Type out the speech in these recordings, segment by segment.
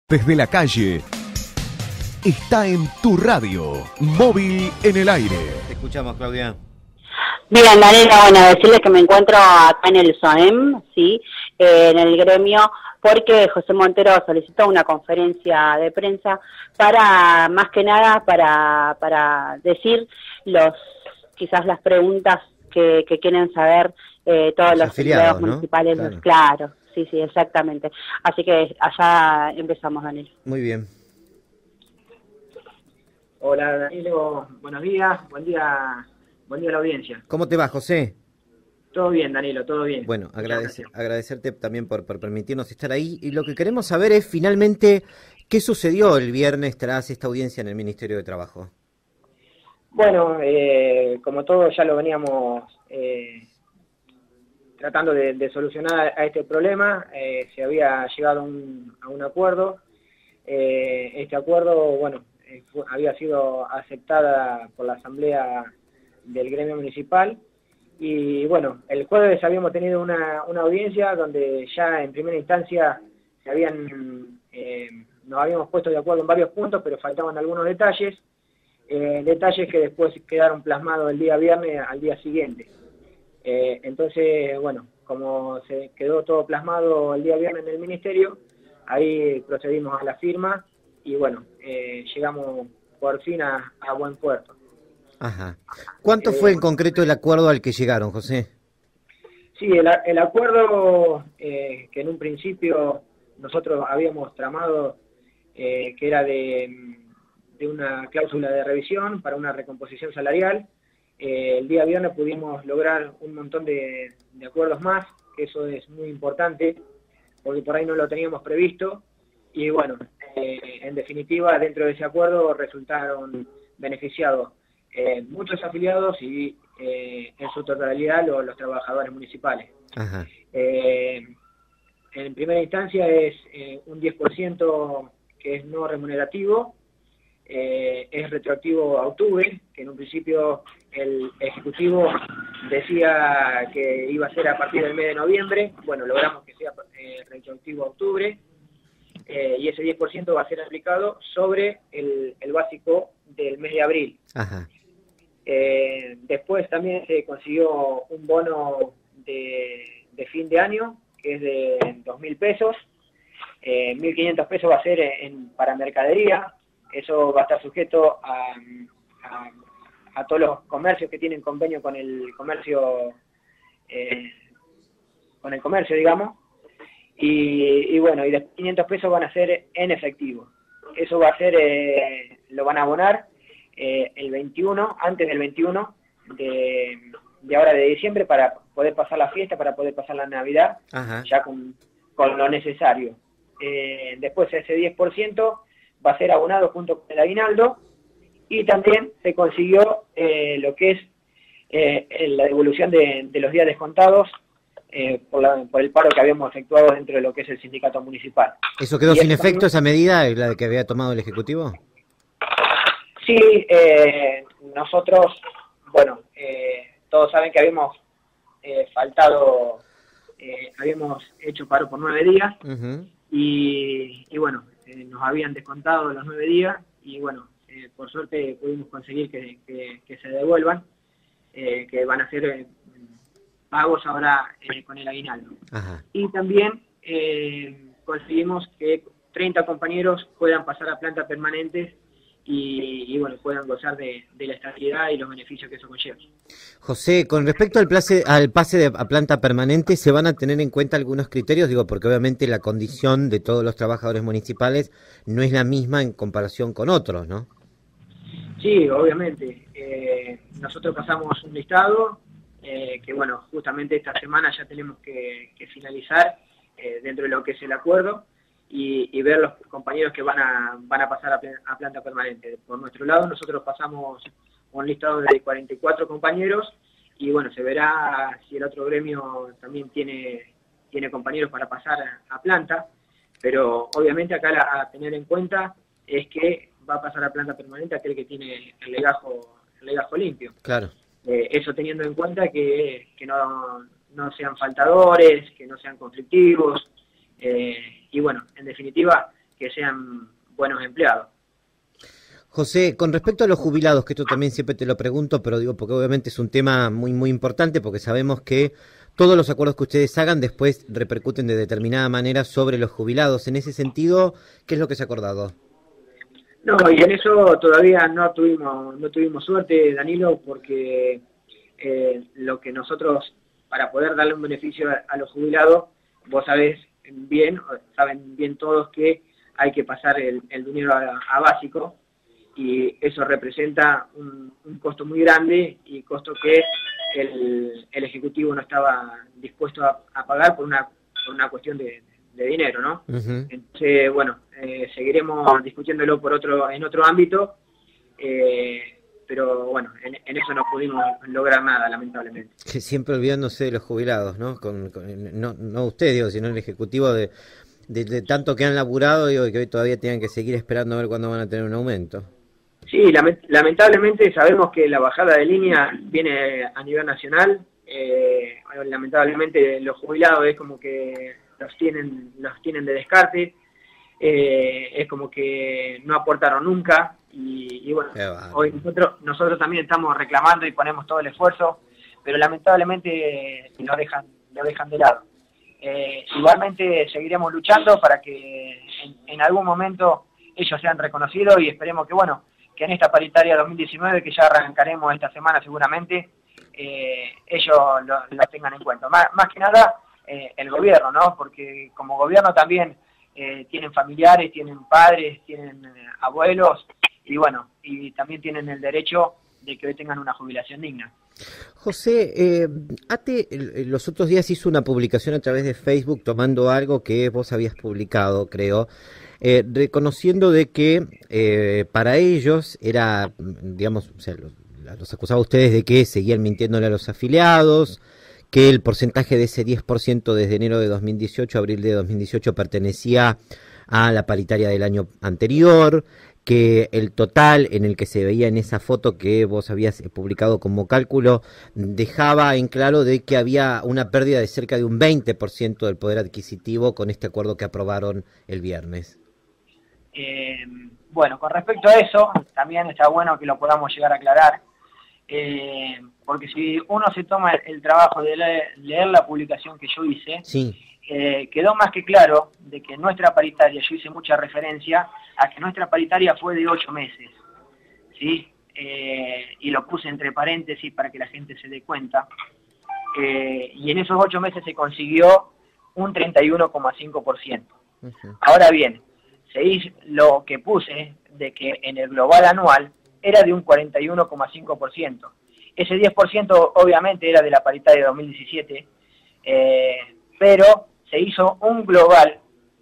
Desde la calle, está en tu radio, móvil en el aire. Te escuchamos, Claudia. Bien, Daniela, bueno, decirles que me encuentro acá en el SOEM, ¿sí? En el gremio, porque José Montero solicitó una conferencia de prensa para, más que nada, para decir quizás las preguntas que quieren saber todos los empleados municipales, ¿no? Claro. Sí, exactamente. Así que allá empezamos, Danilo. Muy bien. Hola, Danilo. Buenos días. Buen día a la audiencia. ¿Cómo te va, José? Todo bien, Danilo, todo bien. Bueno, agradecerte también por permitirnos estar ahí. Y lo que queremos saber es, finalmente, ¿qué sucedió el viernes tras esta audiencia en el Ministerio de Trabajo? Bueno, como todos ya lo veníamos tratando de solucionar a este problema, se había llegado a un acuerdo. Este acuerdo, bueno, había sido aceptada por la Asamblea del Gremio Municipal, y bueno, el jueves habíamos tenido una audiencia donde ya en primera instancia nos habíamos puesto de acuerdo en varios puntos, pero faltaban algunos detalles que después quedaron plasmados el día viernes al día siguiente. Entonces, bueno, como se quedó todo plasmado el día viernes en el Ministerio, ahí procedimos a la firma y bueno, llegamos por fin a buen puerto. Ajá. ¿Cuánto fue en concreto el acuerdo al que llegaron, José? Sí, el acuerdo que en un principio nosotros habíamos tramado, que era de una cláusula de revisión para una recomposición salarial. El día viernes pudimos lograr un montón de acuerdos más, que eso es muy importante, porque por ahí no lo teníamos previsto, y bueno, en definitiva, dentro de ese acuerdo resultaron beneficiados muchos afiliados y en su totalidad los trabajadores municipales. Ajá. En primera instancia es un 10% que es no remunerativo, es retroactivo a octubre, que en un principio el Ejecutivo decía que iba a ser a partir del mes de noviembre. Bueno, logramos que sea retroactivo a octubre, y ese 10% va a ser aplicado sobre el básico del mes de abril. Ajá. Después también se consiguió un bono de fin de año, que es de 2.000 pesos, 1.500 pesos va a ser para mercadería. Eso va a estar sujeto a todos los comercios que tienen convenio con el comercio, digamos, y bueno, y de 500 pesos van a ser en efectivo. Eso va a ser, lo van a abonar el 21, antes del 21 de ahora de diciembre, para poder pasar la fiesta, para poder pasar la Navidad. Ajá, ya con lo necesario. Después ese 10% va a ser abonado junto con el aguinaldo, y también se consiguió lo que es la devolución de los días descontados por el paro que habíamos efectuado dentro de lo que es el sindicato municipal. ¿Eso quedó sin efecto, esa medida, la que había tomado el Ejecutivo? Sí, nosotros, bueno, todos saben que habíamos faltado, habíamos hecho paro por 9 días, uh-huh, y bueno, nos habían descontado los 9 días, y bueno, por suerte pudimos conseguir que se devuelvan, que van a ser pagos ahora con el aguinaldo. Ajá. Y también conseguimos que 30 compañeros puedan pasar a planta permanente y bueno, puedan gozar de la estabilidad y los beneficios que eso conlleva. José, con respecto al pase a planta permanente, ¿se van a tener en cuenta algunos criterios? Digo, porque obviamente la condición de todos los trabajadores municipales no es la misma en comparación con otros, ¿no? Sí, obviamente. Nosotros pasamos un listado que bueno, justamente esta semana ya tenemos que finalizar dentro de lo que es el acuerdo, y ver los compañeros que van a pasar a planta permanente. Por nuestro lado, nosotros pasamos un listado de 44 compañeros, y bueno, se verá si el otro gremio también tiene compañeros para pasar a planta, pero obviamente acá a tener en cuenta es que va a pasar a planta permanente aquel que tiene el legajo limpio. Claro. Eso teniendo en cuenta que no sean faltadores, que no sean conflictivos, y bueno, en definitiva, que sean buenos empleados. José, con respecto a los jubilados, que esto también siempre te lo pregunto, pero digo porque obviamente es un tema muy muy importante, porque sabemos que todos los acuerdos que ustedes hagan después repercuten de determinada manera sobre los jubilados. En ese sentido, ¿qué es lo que se ha acordado? No, y en eso todavía no tuvimos suerte, Danilo, porque lo que nosotros, para poder darle un beneficio a los jubilados, vos saben bien todos que hay que pasar el dinero a básico, y eso representa un costo muy grande, y costo que el Ejecutivo no estaba dispuesto a pagar por una cuestión de dinero, ¿no? Uh-huh. Entonces, bueno, seguiremos discutiéndolo en otro ámbito, pero bueno, en eso no pudimos lograr nada, lamentablemente. Que siempre olvidándose de los jubilados, ¿no? No usted, digo, sino el Ejecutivo de tanto que han laburado, digo, y que hoy todavía tengan que seguir esperando a ver cuándo van a tener un aumento. Sí, lamentablemente sabemos que la bajada de línea viene a nivel nacional. Lamentablemente los jubilados es como que los tienen de descarte, es como que no aportaron nunca, y bueno, hoy nosotros también estamos reclamando y ponemos todo el esfuerzo, pero lamentablemente lo dejan de lado. Igualmente seguiremos luchando para que en algún momento ellos sean reconocidos, y esperemos que en esta paritaria 2019, que ya arrancaremos esta semana seguramente, ellos lo tengan en cuenta. Más que nada el gobierno, ¿no? Porque como gobierno también tienen familiares, tienen padres, tienen abuelos, y bueno, y también tienen el derecho de que hoy tengan una jubilación digna. José, ATE los otros días hizo una publicación a través de Facebook tomando algo que vos habías publicado, creo, reconociendo de que para ellos era, digamos, o sea, los acusaba a ustedes de que seguían mintiéndole a los afiliados, que el porcentaje de ese 10% desde enero de 2018 a abril de 2018 pertenecía a la paritaria del año anterior, que el total en el que se veía en esa foto que vos habías publicado como cálculo dejaba en claro de que había una pérdida de cerca de un 20% del poder adquisitivo con este acuerdo que aprobaron el viernes. Bueno, con respecto a eso, también está bueno que lo podamos llegar a aclarar, porque si uno se toma el trabajo de leer la publicación que yo hice, sí, quedó más que claro de que nuestra paritaria, yo hice mucha referencia a que nuestra paritaria fue de 8 meses, ¿sí? Y lo puse entre paréntesis para que la gente se dé cuenta, y en esos 8 meses se consiguió un 31,5%. Uh-huh. Ahora bien, lo que puse de que en el global anual era de un 41,5%. Ese 10% obviamente era de la paritaria de 2017, pero se hizo un global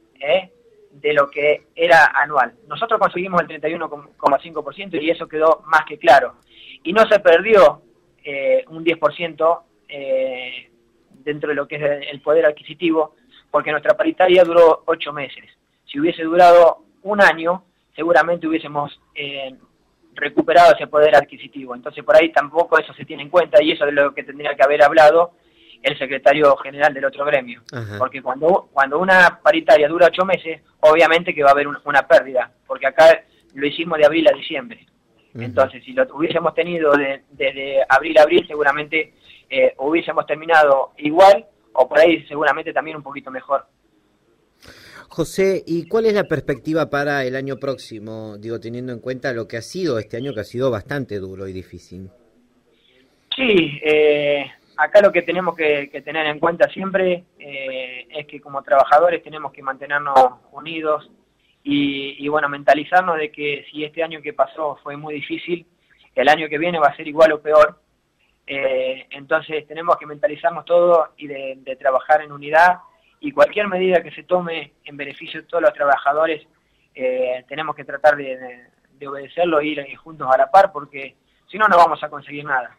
de lo que era anual. Nosotros conseguimos el 31,5% y eso quedó más que claro. Y no se perdió un 10% dentro de lo que es el poder adquisitivo, porque nuestra paritaria duró 8 meses. Si hubiese durado un año, seguramente hubiésemos recuperado ese poder adquisitivo. Entonces por ahí tampoco eso se tiene en cuenta, y eso es lo que tendría que haber hablado el secretario general del otro gremio. Ajá. Porque cuando una paritaria dura 8 meses, obviamente que va a haber una pérdida, porque acá lo hicimos de abril a diciembre. Ajá. Entonces, si lo hubiésemos tenido desde abril a abril, seguramente hubiésemos terminado igual, o por ahí seguramente también un poquito mejor. José, ¿y cuál es la perspectiva para el año próximo? Digo, teniendo en cuenta lo que ha sido este año, que ha sido bastante duro y difícil. Sí, acá lo que tenemos que tener en cuenta siempre es que como trabajadores tenemos que mantenernos unidos y bueno, mentalizarnos de que si este año que pasó fue muy difícil, el año que viene va a ser igual o peor. Entonces tenemos que mentalizarnos todos y de trabajar en unidad, y cualquier medida que se tome en beneficio de todos los trabajadores tenemos que tratar de obedecerlo e ir juntos a la par, porque si no, no vamos a conseguir nada.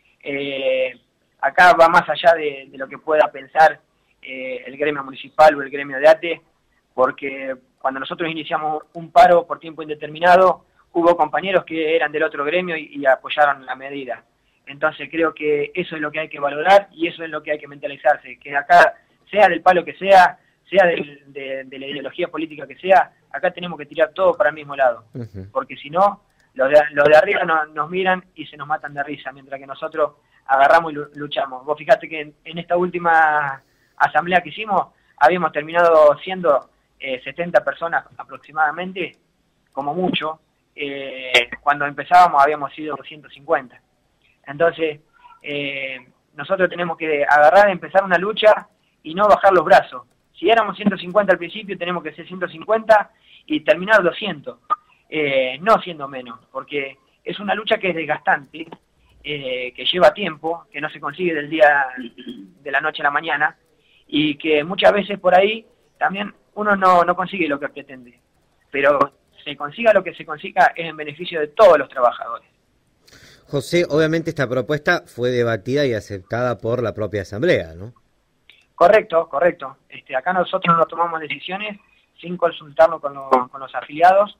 Acá va más allá de lo que pueda pensar el gremio municipal o el gremio de ATE, porque cuando nosotros iniciamos un paro por tiempo indeterminado, hubo compañeros que eran del otro gremio y apoyaron la medida. Entonces creo que eso es lo que hay que valorar y eso es lo que hay que mentalizarse, que acá, sea del palo que sea de la ideología política que sea, acá tenemos que tirar todo para el mismo lado, Ujú. porque si no, los de arriba nos miran y se nos matan de risa, mientras que nosotros agarramos y luchamos. Vos fijate que en esta última asamblea que hicimos, habíamos terminado siendo 70 personas aproximadamente, como mucho. Cuando empezábamos habíamos sido 150. Entonces, nosotros tenemos que agarrar, empezar una lucha y no bajar los brazos. Si éramos 150 al principio, tenemos que ser 150 y terminar 200, no siendo menos, porque es una lucha que es desgastante, que lleva tiempo, que no se consigue del día de la noche a la mañana, y que muchas veces por ahí también uno no consigue lo que pretende, pero se consiga lo que se consiga es en beneficio de todos los trabajadores. José, obviamente esta propuesta fue debatida y aceptada por la propia asamblea, ¿no? Correcto. Acá nosotros no tomamos decisiones sin consultarlo con los afiliados,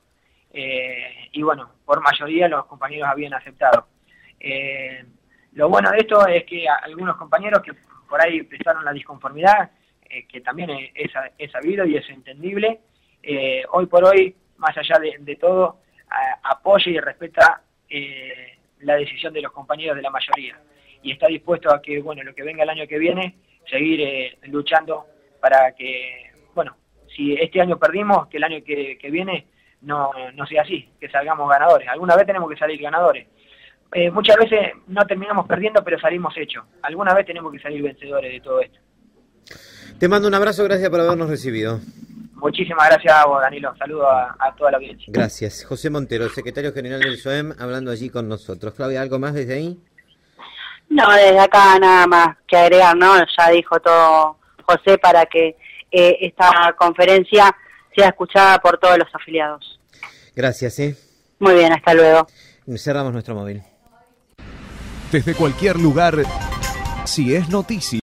y bueno, por mayoría los compañeros habían aceptado. Lo bueno de esto es que algunos compañeros que por ahí expresaron la disconformidad, que también es sabido y es entendible, hoy por hoy, más allá de todo, apoya y respeta la decisión de los compañeros de la mayoría, y está dispuesto a que, bueno, lo que venga el año que viene, seguir luchando para que, bueno, si este año perdimos, que el año que viene no sea así, que salgamos ganadores. Alguna vez tenemos que salir ganadores. Muchas veces no terminamos perdiendo, pero salimos hechos. Alguna vez tenemos que salir vencedores de todo esto. Te mando un abrazo, gracias por habernos recibido. Muchísimas gracias a vos, Danilo. Saludos a toda la audiencia. Gracias. José Montero, secretario general del SOEM, hablando allí con nosotros. Claudia, ¿algo más desde ahí? No, desde acá nada más que agregar, ¿no? Ya dijo todo José para que esta conferencia sea escuchada por todos los afiliados. Gracias, Muy bien, hasta luego. Cerramos nuestro móvil. Desde cualquier lugar, si es noticia.